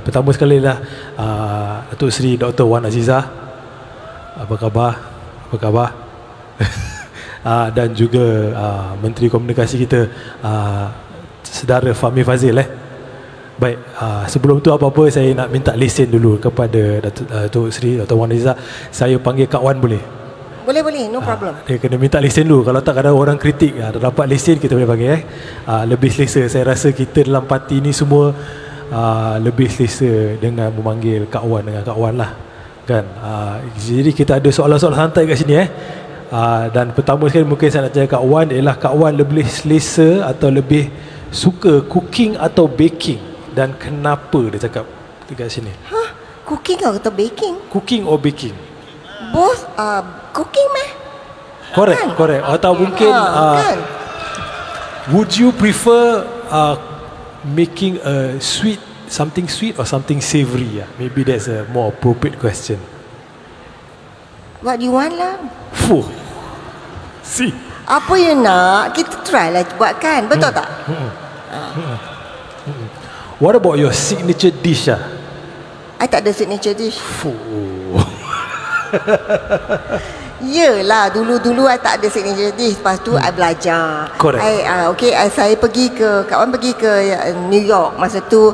Pertama sekali lah Datuk Seri Dr. Wan Azizah, apa khabar? Apa khabar? Dan juga Menteri Komunikasi kita, Saudara Fahmi Fazil. Baik, sebelum tu apa-apa saya nak minta lesen dulu kepada Datuk Seri Dr. Wan Azizah. Saya panggil Kak Wan boleh? Boleh, no problem. Dia kena minta lesen dulu. Kalau tak, kadang orang kritik, dapat lesen kita boleh panggil. Lebih selesa. Saya rasa kita dalam parti ni semua lebih selesa dengan memanggil Kak Wan dengan Kak Wan lah, kan. Jadi kita ada soalan-soalan santai kat sini. Dan pertama sekali mungkin saya nak tanya Kak Wan ialah, Kak Wan lebih selesa atau lebih suka cooking atau baking, dan kenapa dia cakap dekat sini? Cooking atau baking? Cooking or baking? Both cooking meh? Correct. Atau mungkin kan? would you prefer making a sweet, something sweet or something savory? Maybe that's a more appropriate question. What do you want lah? See. Apa you nak, kita try lah buatkan. Betul tak? What about your signature dish? I tak ada signature dish. Yelah, dulu I tak ada signature dish. Lepas tu I belajar. Correct. Saya pergi ke, Kak Wan pergi ke New York. Masa tu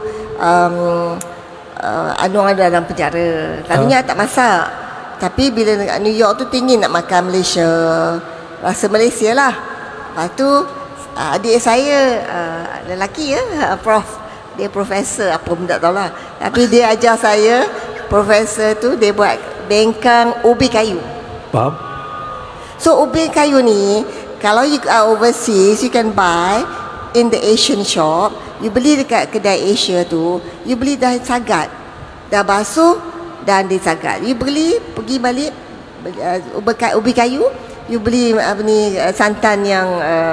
Anwar ada dalam penjara. Selalunya I tak masak. Tapi bila dekat New York tu tinggi nak makan Malaysia, rasa Malaysia lah. Lepas tu adik saya lelaki prof, dia profesor apa pun tak tahu lah. Tapi dia ajar saya, profesor tu dia buat bengkang ubi kayu. Faham? So ubi kayu ni, kalau you are overseas, you can buy in the Asian shop. You beli dekat kedai Asia tu, you beli dah sagat, dah basuh dan disagat. You beli, pergi balik ubi kayu, you beli apa ni, santan yang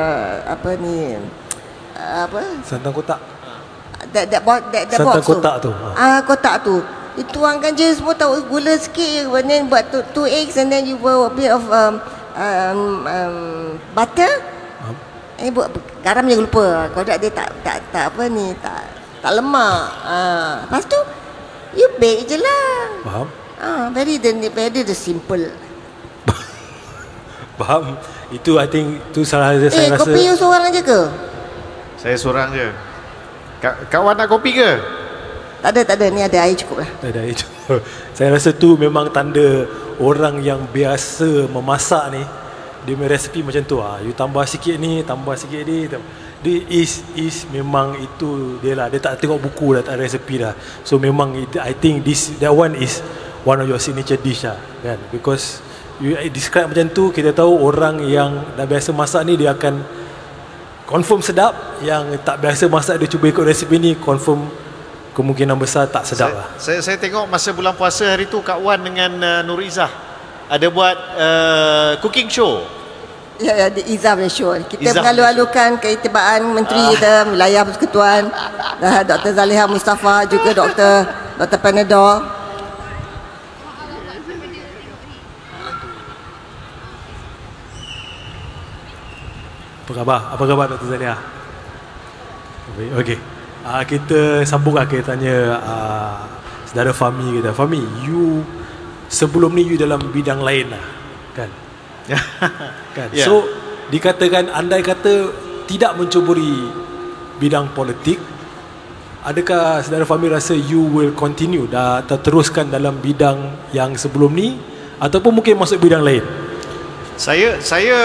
santan kotak. That Santan box kotak tu. Kotak tu. Dituangkan je semua, tahu gula sikit, and then buat two eggs, and then you buat a bit of butter. Buat garam je lupa. Kalau tak dia tak apa ni, tak lemak. Lepas tu you bake je lah. Faham? Very simple. Faham? Itu I think tu salah saya rasa. Kopi you seorang je ke? Saya seorang je. Kak Wan nak kopi ke? Tak ada, ni ada air cukup lah. Ada air cukup. Saya rasa tu memang tanda orang yang biasa memasak ni, dia punya resepi macam tu. You tambah sikit ni, tambah sikit ni. Dia is memang itu dia lah. Dia tak tengok buku dah, tak ada resepi dah. So memang I think that one is one of your signature dish lah, kan? Because you describe macam tu, kita tahu orang yang dah biasa masak ni dia akan confirm sedap. Yang tak biasa masak, dia cuba ikut resepi ni, confirm kemungkinan besar tak sedap lah. Saya tengok masa bulan puasa hari tu Kak Wan dengan Nur Izzah ada buat cooking show. Ya, di Izzah punya show. Kita mengalu-alukan keitibaan Menteri kita, Wilayah Persekutuan, Dr. Zaliha Mustafa, juga Dr. Panadol. Apa khabar Dr. Zaliha? Okey. Kita sambung lah, kita tanya saudara Fahmi kita. Fahmi, you sebelum ni you dalam bidang lain lah, kan? Kan? Yeah. So dikatakan, andai kata tidak mencuburi bidang politik, adakah saudara Fahmi rasa you will continue atau teruskan dalam bidang yang sebelum ni, ataupun mungkin masuk bidang lain? Saya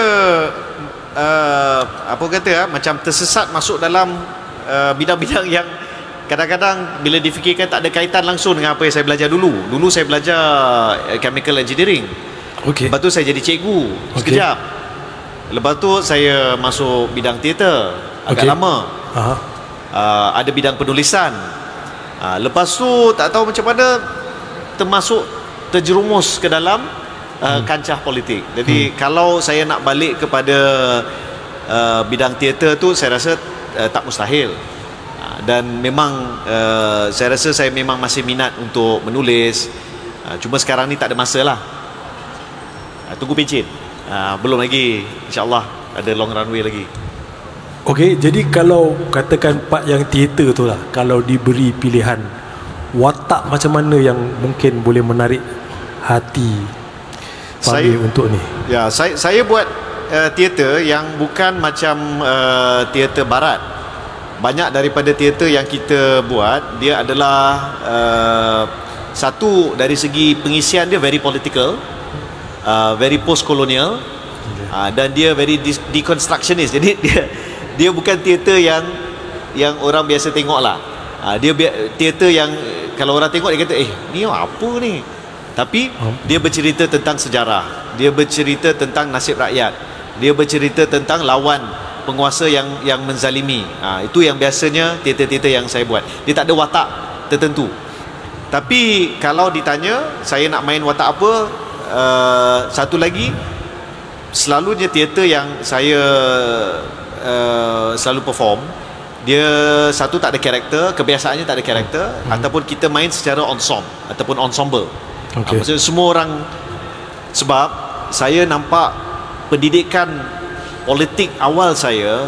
apa kata macam tersesat masuk dalam bidang-bidang yang kadang-kadang bila difikirkan tak ada kaitan langsung dengan apa yang saya belajar dulu. Dulu saya belajar chemical engineering. Okay. Lepas tu saya jadi cikgu sekejap. Lepas tu saya masuk bidang teater agak lama. Ada bidang penulisan. Lepas tu tak tahu macam mana terjerumus ke dalam kancah politik. Jadi kalau saya nak balik kepada bidang teater tu, saya rasa tak mustahil. Dan memang saya rasa saya memang masih minat untuk menulis. Cuma sekarang ni tak ada masa lah. Tunggu pencet. Belum lagi, insyaAllah ada long runway lagi. Okey, jadi kalau katakan part yang teater tu lah, kalau diberi pilihan watak macam mana yang mungkin boleh menarik hati Fahmi untuk ni? Ya, saya buat teater yang bukan macam teater barat. Banyak daripada teater yang kita buat, dia adalah satu dari segi pengisian dia very political, very post-colonial, dan dia very deconstructionist. Jadi dia bukan teater yang orang biasa tengok lah. Dia teater yang kalau orang tengok dia kata ni apa ni, tapi dia bercerita tentang sejarah, dia bercerita tentang nasib rakyat, dia bercerita tentang lawan penguasa yang menzalimi. Itu yang biasanya teater-teater yang saya buat. Dia tak ada watak tertentu. Tapi kalau ditanya saya nak main watak apa, satu lagi, selalunya teater yang saya selalu perform, dia satu tak ada karakter, kebiasaannya tak ada karakter, ataupun kita main secara ensemble. Maksudnya semua orang, sebab saya nampak pendidikan politik awal saya,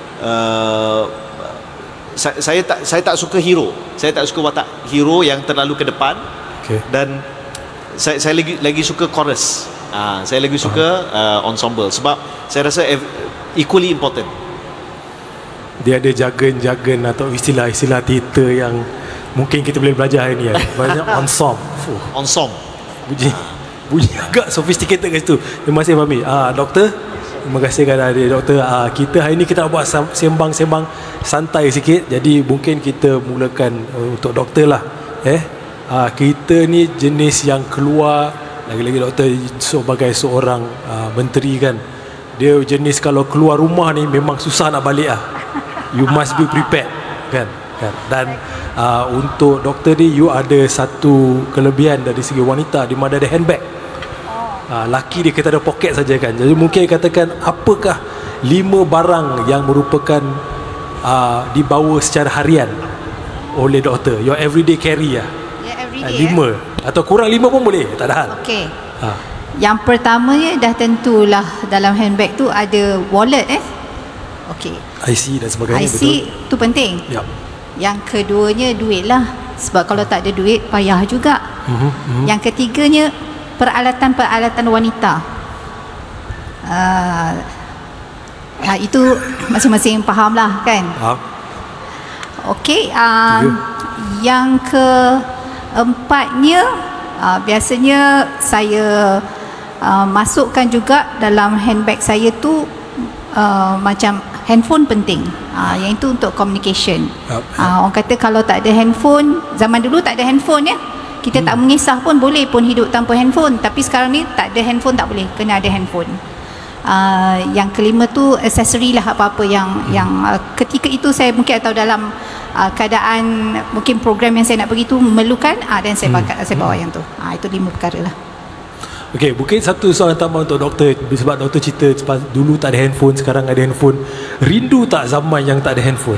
saya tak suka hero. Saya tak suka watak hero yang terlalu ke depan. Dan saya lagi suka chorus. Saya lagi suka ensemble, sebab saya rasa equally important. Dia ada jargon-jargon atau istilah-istilah teater yang mungkin kita boleh belajar hari ni. Banyak ensemble. Bunyi agak sophisticated kat situ. Terima kasih Fahmi. Doktor, terima kasih kepada adik doktor. Kita hari ni kita nak buat sembang-sembang santai sikit. Jadi mungkin kita mulakan untuk doktor lah. Kita ni jenis yang keluar, lagi-lagi doktor sebagai seorang menteri kan, dia jenis kalau keluar rumah ni memang susah nak balik lah. You must be prepared kan. Dan untuk doktor ni, you ada satu kelebihan dari segi wanita, di mana ada handbag. Laki dia kita ada poket saja kan. Jadi mungkin katakan, apakah 5 barang yang merupakan dibawa secara harian oleh doktor, your everyday carry lah. Everyday 5 atau kurang 5 pun boleh, tak ada hal. Okey. Yang pertamanya dah tentulah dalam handbag tu ada wallet Okey. IC dan sebagainya. IC betul, tu penting. Yep. Yang keduanya duit lah, sebab kalau tak ada duit payah juga. Yang ketiganya peralatan-peralatan wanita. Itu masing-masing faham lah kan. Okey. Yang keempatnya, biasanya saya masukkan juga dalam handbag saya tu macam handphone penting. Yang itu untuk communication. Orang kata kalau tak ada handphone, zaman dulu tak ada handphone kita tak mengisah pun boleh pun hidup tanpa handphone. Tapi sekarang ni tak ada handphone tak boleh, kena ada handphone. Yang kelima tu aksesori lah, apa-apa yang ketika itu saya mungkin atau dalam keadaan mungkin program yang saya nak pergi tu memerlukan, dan saya bawa yang tu. Itu 5 perkara lah. Okey, mungkin satu soalan tambah untuk doktor, sebab doktor cerita dulu tak ada handphone, sekarang ada handphone. Rindu tak zaman yang tak ada handphone?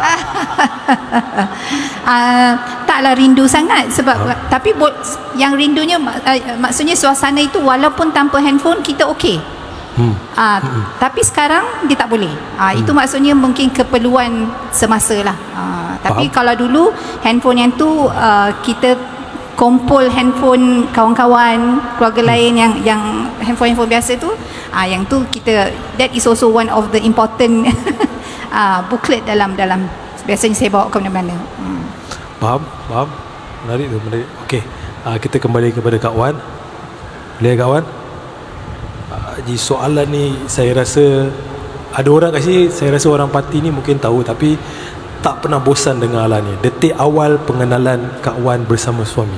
Taklah rindu sangat sebab tapi yang rindunya maksudnya suasana itu walaupun tanpa handphone kita okey. Tapi sekarang dia tak boleh. Itu maksudnya mungkin keperluan semasa lah. Tapi kalau dulu handphone yang tu kita kumpul handphone kawan-kawan keluarga lain yang handphone biasa tu, yang tu kita, that is also one of the important booklet dalam biasanya saya bawa ke mana-mana. Faham? Menarik tu, menarik. Okey, kita kembali kepada Kak Wan. Boleh Kak Wan? Di soalan ni saya rasa ada orang kat sini, saya rasa orang parti ni mungkin tahu tapi tak pernah bosan dengar lah ni. Detik awal pengenalan Kak Wan bersama suami.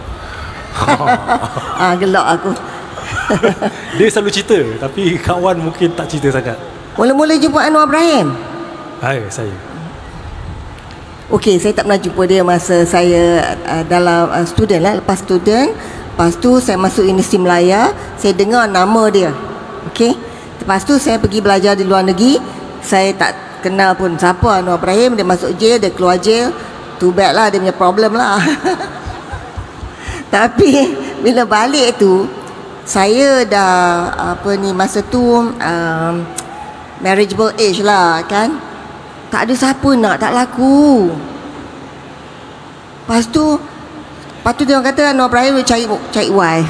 Gelak aku. Dia selalu cerita, tapi Kak Wan mungkin tak cerita sangat. Mula-mula jumpa Anwar Ibrahim. Saya. Okey, saya tak pernah jumpa dia masa saya dalam student lah. Lepas student, lepas tu saya masuk Universiti Melaya, saya dengar nama dia. Okey. Lepas tu saya pergi belajar di luar negeri, saya tak kenal pun siapa Anwar Ibrahim. Dia masuk jail, dia keluar jail. Too bad lah, dia punya problem lah. Tapi bila balik tu, saya dah masa tu marriageable age lah kan. Tak ada siapa nak, tak laku. Lepas tu dia orang kata Anwar Ibrahim cari wife.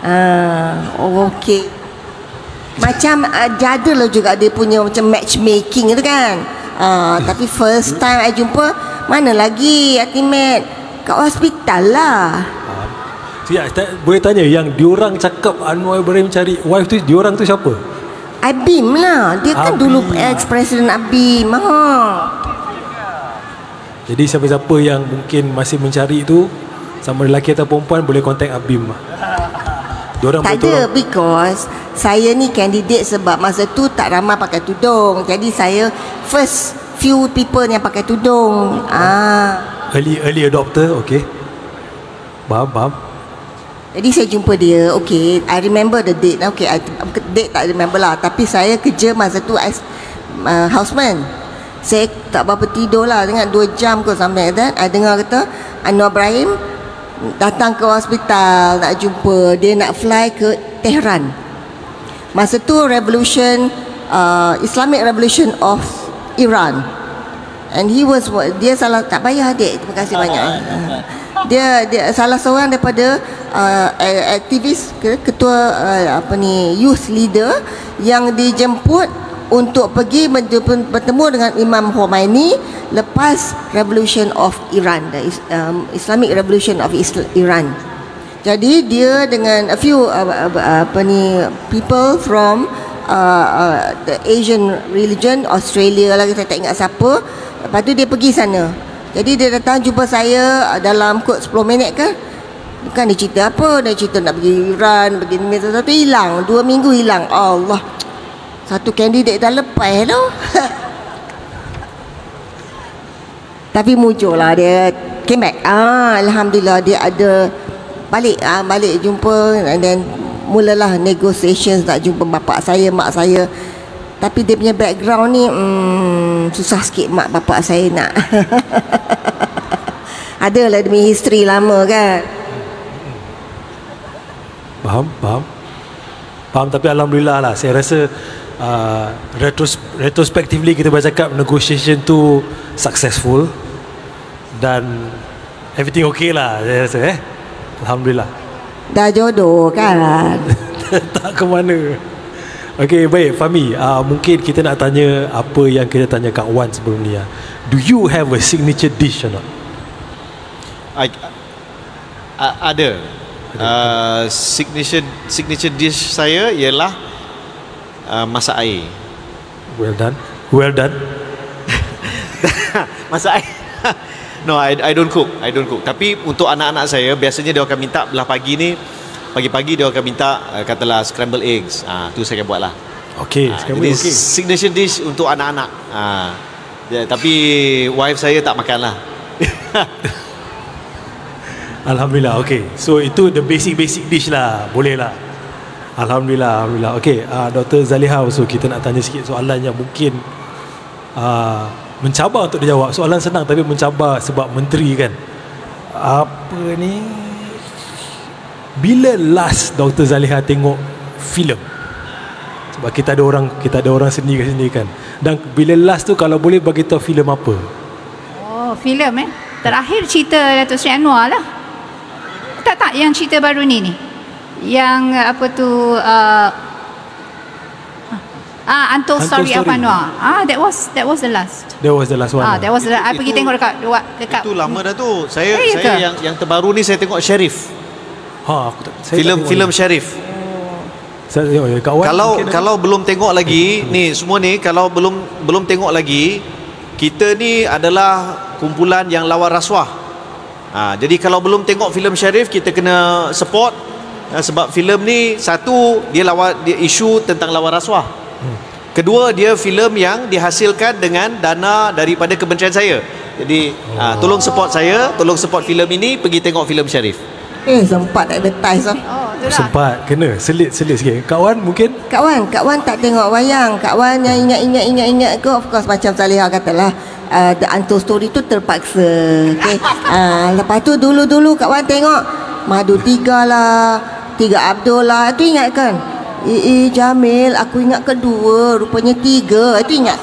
Okey. Macam jada lah juga dia punya macam matchmaking tu kan. Tapi first time I jumpa, mana lagi Atimat, kat hospital lah. Boleh tanya yang diorang cakap Anwar Ibrahim cari wife tu, diorang tu siapa? Abim lah. Dia kan dulu ex-president Abim. Jadi siapa-siapa yang mungkin masih mencari tu, sama lelaki atau perempuan, boleh contact Abim. Diorang tak ada, because saya ni candidate sebab masa tu tak ramai pakai tudung. Jadi saya first few people yang pakai tudung. Early adopter, okay. Faham. Jadi saya jumpa dia. Okay, I remember the date. Okay, date tak remember lah. Tapi saya kerja masa tu as houseman. Saya tak berapa tidur lah, dengan 2 jam ke sampai that. I dengar kata Anwar Ibrahim datang ke hospital nak jumpa. Dia nak fly ke Tehran. Masa tu Islamic Revolution of Iran. And dia salah, tak payah adik, terima kasih banyak. Dia salah seorang daripada aktivis, ketua youth leader yang dijemput untuk pergi bertemu dengan Imam Khomeini lepas Revolution of Iran, the Islamic Revolution of Iran. Jadi dia dengan a few people from the Asian religion, Australia lagi, saya tak ingat siapa. Lepas tu dia pergi sana. Jadi dia datang jumpa saya dalam kot 10 minit kan. Bukan dia cerita apa, dia cerita nak pergi Iran, begini, satu hilang, 2 minggu hilang. Allah, satu kandidat dah lepas tu. Tapi muncul lah dia, came back. Alhamdulillah dia ada balik jumpa, and then mulalah negotiations nak jumpa bapak saya, mak saya. Tapi dia punya background ni susah sikit mak bapak saya nak. Adalah demi history lama kan. Faham, tapi alhamdulillah lah, saya rasa retrospectively kita boleh cakap negotiation tu successful dan everything okay lah, saya rasa alhamdulillah. Dah jodoh kan. Tak ke mana. Okay, baik Fahmi, mungkin kita nak tanya apa yang kita tanya Kak Wan sebelum ni. Do you have a signature dish or not? Ada. Signature dish saya ialah masak air. Well done. Masak air. No, I don't cook. Tapi untuk anak-anak saya, biasanya dia akan minta belah pagi ni, pagi-pagi dia akan minta katalah scramble eggs. Tu saya akan buat lah. Okay, jadi signature dish untuk anak-anak. Tapi wife saya tak makan lah. Alhamdulillah, okay. So itu the basic dish lah. Boleh lah. Alhamdulillah. Okay, Dr. Zaliha, so kita nak tanya sikit soalan yang mungkin mencabar untuk dijawab. Soalan senang tapi mencabar sebab menteri kan. Apa ni? Bila last Dr. Zaliha tengok filem? Sebab kita ada orang seni kat sini kan. Dan bila last tu, kalau boleh bagi tahu filem apa? Oh, filem terakhir cerita Datuk Seri Anwar lah. Tak, yang cerita baru ni. Yang apa tu Untold Story of Anwar. That was the last. That was the last one. That was I pergi tengok dekat itu lama dah tu. Saya yang terbaru ni saya tengok Sheriff. Filem Sheriff. Kalau belum tengok lagi ni semua ni, kalau belum tengok lagi, kita ni adalah kumpulan yang lawan rasuah. Jadi kalau belum tengok filem Sheriff, kita kena support. Sebab filem ni, satu, dia isu tentang lawan rasuah. Kedua, dia filem yang dihasilkan dengan dana daripada kementerian saya. Jadi tolong support saya, tolong support filem ini, pergi tengok filem Sheriff. Sempat advertise lah. Sempat, kena selit sikit. Kak Wan mungkin? Kak Wan tak tengok wayang. Kak Wan yang ingat ke, of course macam Zaliha katalah, The Untold Story tu terpaksa. Okay. Lepas tu dulu Kak Wan tengok Madu 3 lah, 3 Abdul lah, tu ingat kan? Jamil, aku ingat kedua, rupanya 3, itu ingat.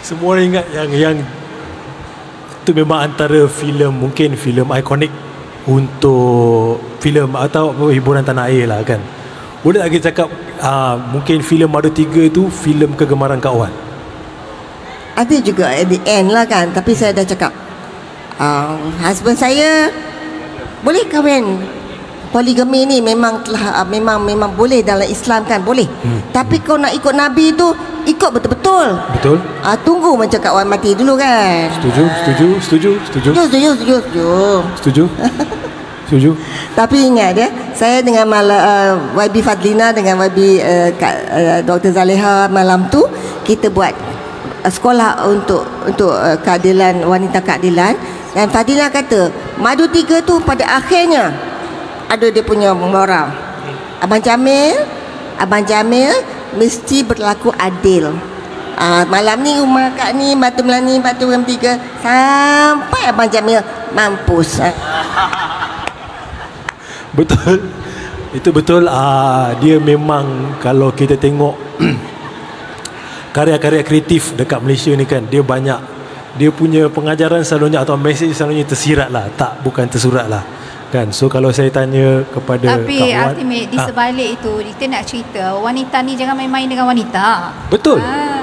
semua orang ingat yang tu memang antara filem, mungkin filem ikonik untuk filem atau hiburan tanah air lah kan. Boleh tak kita cakap mungkin filem Madu 3 tu filem kegemaran Kak Wan? Ada juga at the end lah kan. Tapi saya dah cakap husband saya boleh kahwin. Poligami ni memang telah memang boleh dalam Islam kan, boleh. Tapi kau nak ikut Nabi tu, ikut betul-betul. Betul. Tunggu macam Kak Wan mati dulu kan. Setuju. Tapi ingat ya, saya dengan YB Fadlina dengan YB Dr. Zaleha malam tu kita buat sekolah untuk keadilan, wanita keadilan. Dan Fadlina kata Madu 3 tu pada akhirnya ada dia punya moral. Abang Jamil mesti berlaku adil. Malam ni rumah Kak ni Batu Melani, Batu Ram 3 sampai Abang Jamil mampus. Betul. Itu betul. Dia memang kalau kita tengok karya-karya kreatif dekat Malaysia ni kan, dia banyak, dia punya pengajaran selalunya atau mesej selalunya tersirat lah, bukan tersurat lah kan. So kalau saya tanya kepada tapi Kak Wan, ultimate di sebalik itu kita nak cerita wanita ni jangan main-main dengan wanita. Betul.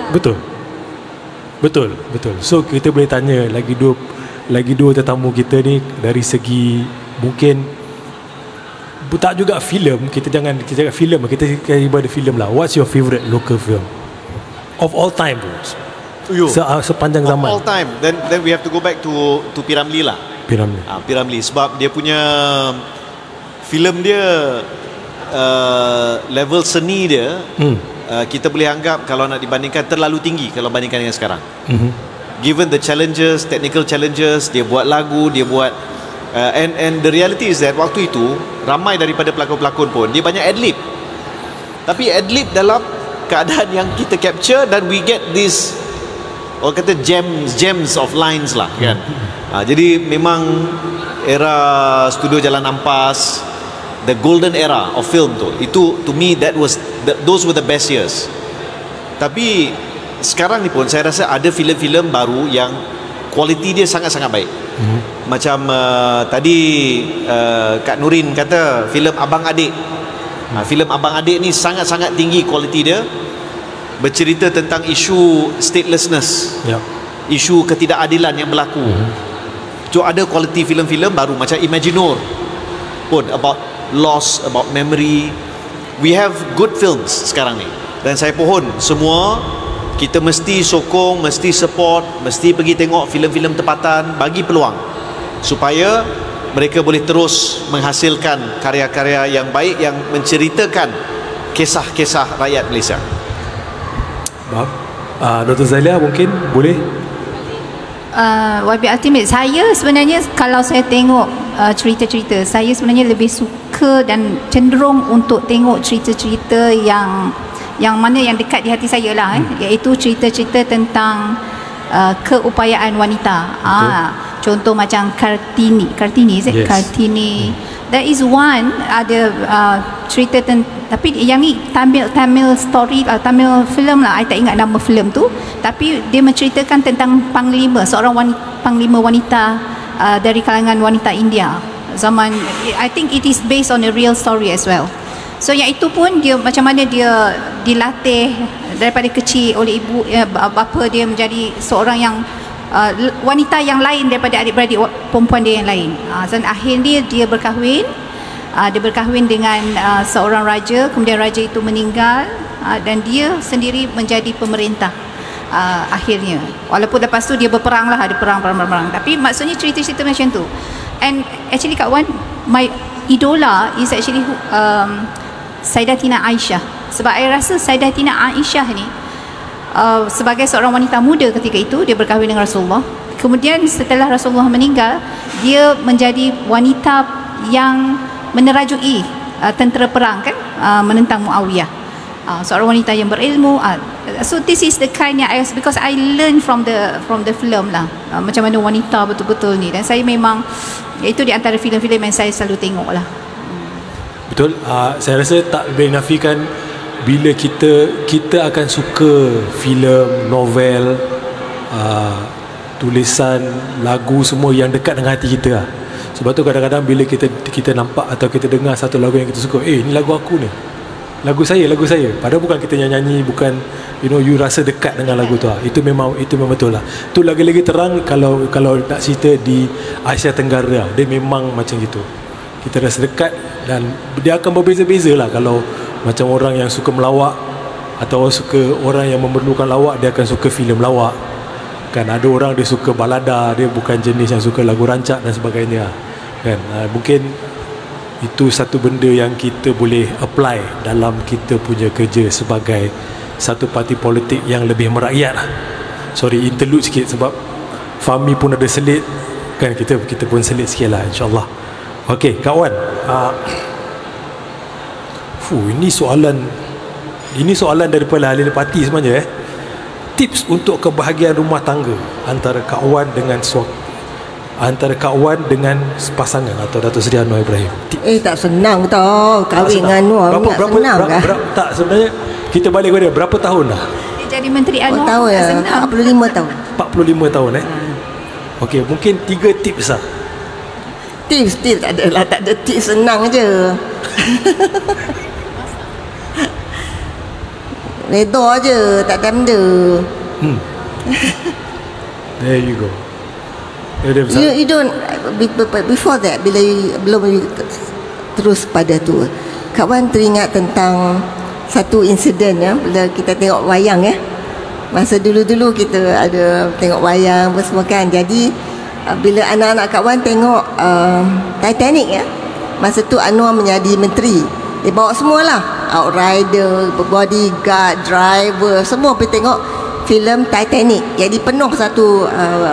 So kita boleh tanya lagi dua tetamu kita ni dari segi mungkin tak juga filem, kita cakap filem, kita ibarat filem lah. What's your favorite local film of all time sepanjang zaman? All time. Then we have to go back to Piramli lah. Piramli sebab dia punya filem dia level seni dia kita boleh anggap kalau nak dibandingkan terlalu tinggi kalau bandingkan dengan sekarang. Given the challenges, technical challenges, dia buat lagu, dia buat and the reality is that waktu itu ramai daripada pelakon-pelakon pun dia banyak adlib. Tapi adlib dalam keadaan yang kita capture dan we get this orang kata gems of lines lah kan. Jadi memang era studio Jalan Ampas, the golden era of film tu, itu to me those were the best years. Tapi sekarang ni pun saya rasa ada filem-filem baru yang kualiti dia sangat-sangat baik. Macam tadi Kak Nurin kata filem Abang Adik. Filem Abang Adik ni sangat-sangat tinggi kualiti dia. Bercerita tentang isu statelessness, isu ketidakadilan yang berlaku. So ada kualiti filem-filem baru macam Imaginor pun about loss, about memory. We have good films sekarang ni. Dan saya pohon semua kita mesti sokong, mesti support, mesti pergi tengok filem-filem tempatan, bagi peluang supaya mereka boleh terus menghasilkan karya-karya yang baik yang menceritakan kisah-kisah rakyat Malaysia. Dr. Zalia mungkin boleh. YB Ultimate, saya sebenarnya kalau saya tengok cerita-cerita, saya sebenarnya lebih suka dan cenderung untuk tengok cerita-cerita yang mana yang dekat di hati saya lah, iaitu cerita-cerita tentang keupayaan wanita. Contoh macam Kartini, Kartini. There is one ada cerita tapi yang ni Tamil story, Tamil film lah. I tak ingat nama film tu, tapi dia menceritakan tentang seorang panglima wanita dari kalangan wanita India zaman, I think it is based on a real story as well. So yang itu pun dia macam mana dia dilatih daripada kecil oleh ibu bapa dia menjadi seorang yang wanita yang lain daripada adik-beradik perempuan dia yang lain. Dan akhirnya dia berkahwin. Dia berkahwin dengan seorang raja, kemudian raja itu meninggal dan dia sendiri menjadi pemerintah akhirnya. Walaupun lepas tu dia berperang lah, ada perang. Tapi maksudnya cerita-cerita macam tu. And actually Kak Wan, my idola is actually Sayyidatina Aisyah. Sebab saya rasa Sayyidatina Aisyah ni sebagai seorang wanita muda ketika itu, dia berkahwin dengan Rasulullah. Kemudian setelah Rasulullah meninggal, dia menjadi wanita yang menerajui tentera perang kan, menentang Muawiyah. Seorang wanita yang berilmu. So this is the kind yang because I learn from the film lah, macam mana wanita betul-betul ni. Dan saya memang itu di antara filem-filem yang saya selalu tengok lah. Betul. Saya rasa tak boleh nafikan bila kita akan suka filem, novel tulisan lagu semua yang dekat dengan hati kita lah. Sebab tu kadang-kadang bila kita nampak atau kita dengar satu lagu yang kita suka, ni lagu aku ni, lagu saya. Padahal bukan kita yang nyanyi, bukan you rasa dekat dengan lagu tu lah. Itu memang betul lah. Tu lagi-lagi terang kalau nak cerita di Asia Tenggara, dia memang macam gitu. Kita rasa dekat dan dia akan berbeza-beza lah. Kalau macam orang yang suka melawak atau orang yang memerlukan lawak, dia akan suka filem lawak kan. Ada orang dia suka balada, dia bukan jenis yang suka lagu rancak dan sebagainya kan. Mungkin itu satu benda yang kita boleh apply dalam kita punya kerja sebagai satu parti politik yang lebih merakyat lah. Sorry, interlude sikit sebab Fahmi pun ada selit kan, kita pun selit sikit lah, insyaAllah. Okey, kawan, ini soalan daripada ahli parti sebenarnya. Tips untuk kebahagiaan rumah tangga antara kawan dengan pasangan atau Datuk Seri Anwar Ibrahim. Tak senang tau kahwin dengan Anwar. Tak, sebenarnya kita balik kepada berapa tahun dah dia jadi Menteri Anwar? Tahun ya, 45 tahun. 45 tahun Okey, mungkin 3 tips lah. Tips tak ada tips, senang je. Redha je, tak ada benda. There you go. You don't, before that, belum terus pada tu, kawan teringat tentang satu insiden bila kita tengok wayang masa dulu-dulu kita ada tengok wayang apa semua kan. Jadi bila anak-anak kawan tengok Titanic masa tu Anwar menjadi menteri, dia bawa semualah, outrider, bodyguard, driver, semua pergi tengok filem Titanic. Jadi penuh satu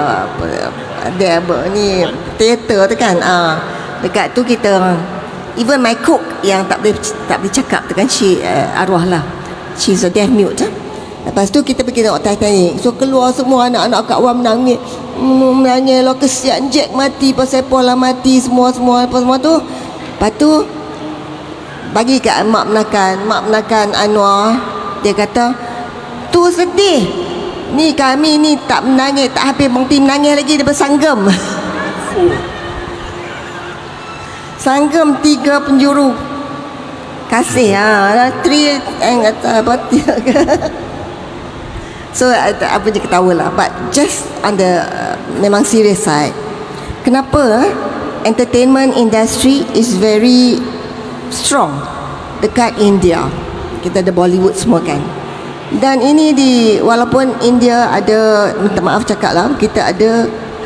teater tu kan. Dekat tu kita, even my cook yang tak boleh cakap tu kan, arwah lah, she's a deaf mute. Lepas tu kita pergi tengok Titanic. So keluar semua anak-anak kawan menangis lah, kesian Jack mati, pasal Paul mati, semua tu. Lepas tu bagi kat mak menakan Anwar, dia kata tu sedih, ni kami ni tak menangis, tak habis berhenti menangis lagi, dia bersanggam. Sanggam 3 penjuru kasih three apa. So apa je ketawa lah. But just on the memang serious side, kenapa entertainment industry is very strong dekat India. Kita ada Bollywood semua kan. Dan ini walaupun India ada, minta maaf cakap lah, kita ada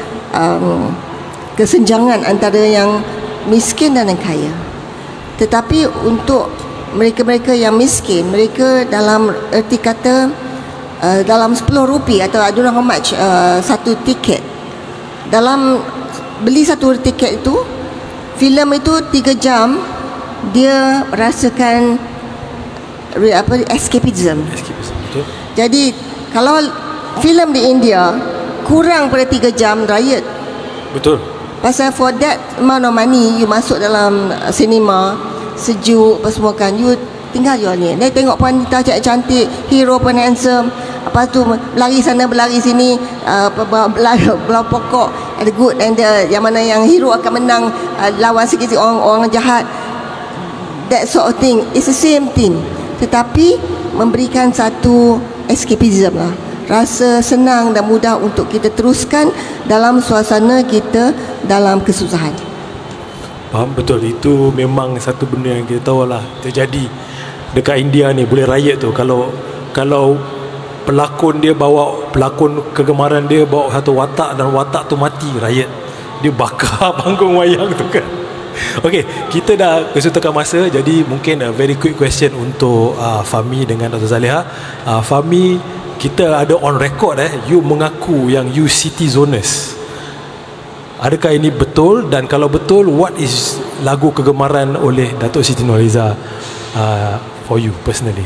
kesenjangan antara yang miskin dan yang kaya. Tetapi untuk mereka-mereka yang miskin, mereka dalam erti kata dalam 10 rupiah atau I don't know how much satu tiket, dalam beli satu tiket itu, filem itu 3 jam, dia rasakan escapism. Betul. Jadi kalau filem di India kurang pada 3 jam, riot. Betul. Pasal for that amount of money, you masuk dalam cinema, sejuk apa semua kan, you tinggal you ni, dia tengok wanita cantik, hero pun handsome, lepas tu berlari sana berlari sini, belau pokok, ada good and yang mana yang hero akan menang, lawan sikit-sikit orang jahat. That sort of thing, it's the same thing, tetapi memberikan satu escapism lah, rasa senang dan mudah untuk kita teruskan dalam suasana kita dalam kesusahan. Faham, betul. Itu memang satu benda yang kita tahu lah terjadi dekat India ni, boleh riot tu. Kalau pelakon kegemaran dia bawa satu watak dan watak tu mati, riot. Dia bakar panggung wayang tu kan. Okey, kita dah kesudahan masa, jadi mungkin a very quick question untuk Fahmi dengan Dr. Zaliha. Fahmi, kita ada on record you mengaku yang you city zoners. Adakah ini betul, dan kalau betul, what is lagu kegemaran oleh Datuk Siti Nurhaliza for you personally?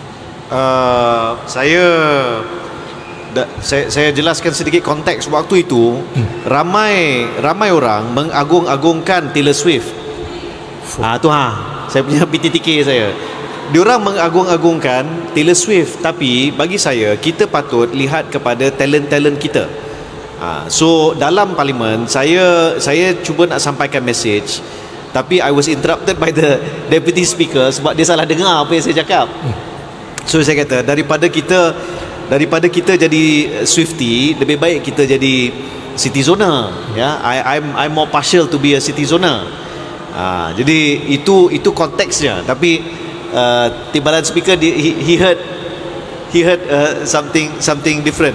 Saya jelaskan sedikit konteks waktu itu. Ramai orang mengagung-agungkan Taylor Swift. Saya punya PTTK saya. diorang mengagung-agungkan Taylor Swift, tapi bagi saya kita patut lihat kepada talent-talent kita. So dalam parlimen saya cuba nak sampaikan message, tapi I was interrupted by the deputy speaker sebab dia salah dengar apa yang saya cakap. So saya kata daripada kita jadi Swiftie, lebih baik kita jadi Citizoner. Ya, I'm more partial to be a Citizoner. Jadi itu konteksnya. Tapi timbalan speaker he heard something different.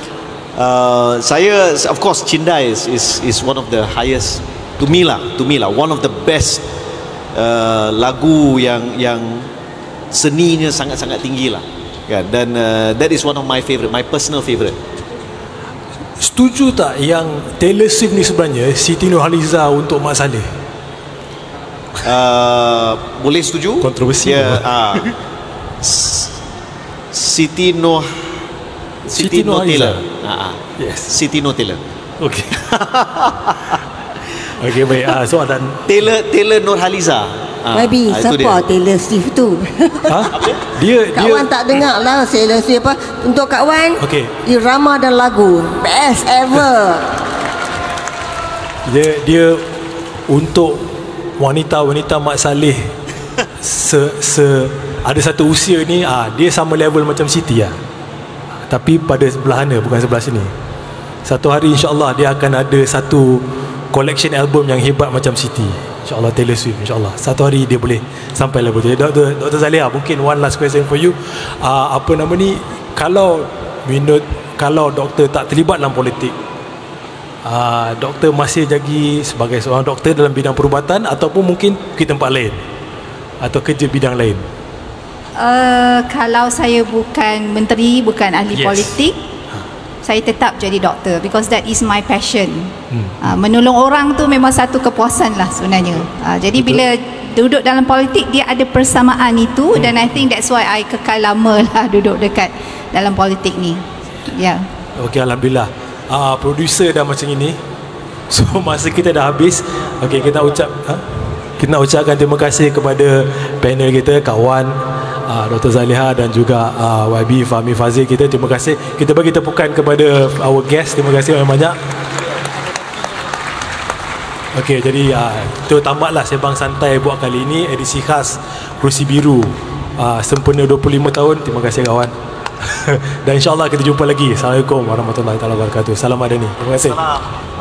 Saya of course Cinda is one of the highest to me lah one of the best lagu yang seninya sangat-sangat tinggi lah kan, dan that is one of my personal favorite. Setuju tak yang Taylor Swift ni sebenarnya Siti Nurhaliza untuk Mak Saleh? Boleh setuju? Kontroversi. Siti Nur Taylor. Yes. Siti Nur Taylor. Okey. Okey, baik. Soalan Taylor Nurhaliza. Baby, siapa Taylor Swift tu? Dia Kawan tak dengar lah Taylor Swift apa. Untuk kawan, Okey. irama dan lagu best ever. Dia untuk wanita-wanita Mak Saleh ada satu usia ni, dia sama level macam Siti lah. Tapi pada sebelah mana, bukan sebelah sini. Satu hari insya-Allah dia akan ada satu collection album yang hebat macam Siti. InsyaAllah Taylor Swift, insyaAllah satu hari dia boleh sampai level tu. Dr. Zaliha, mungkin one last question for you. Kalau doktor tak terlibat dalam politik, doktor masih jadi sebagai seorang doktor dalam bidang perubatan, ataupun mungkin pergi tempat lain atau kerja bidang lain? Kalau saya bukan menteri, bukan ahli politik, saya tetap jadi doktor, because that is my passion. Menolong orang tu memang satu kepuasan lah sebenarnya. Jadi betul, bila duduk dalam politik, dia ada persamaan itu, dan I think that's why I kekal lama lah duduk dekat dalam politik ni. Ya. Okey, alhamdulillah. Producer dah macam ini. So masa kita dah habis. Okey, kita nak ucapkan terima kasih kepada panel kita, kawan Dr. Zaliha dan juga YB Fahmi Fazil kita. Terima kasih. Kita bagi tepukan kepada our guest. Terima kasih banyak-banyak. Okey, jadi itu tamatlah Sembang Santai buat kali ini, edisi khas Kerusi Biru sempena 25 tahun. Terima kasih kawan. Dan insyaAllah kita jumpa lagi. Assalamualaikum warahmatullahi wabarakatuh. Salam Madani. Terima kasih.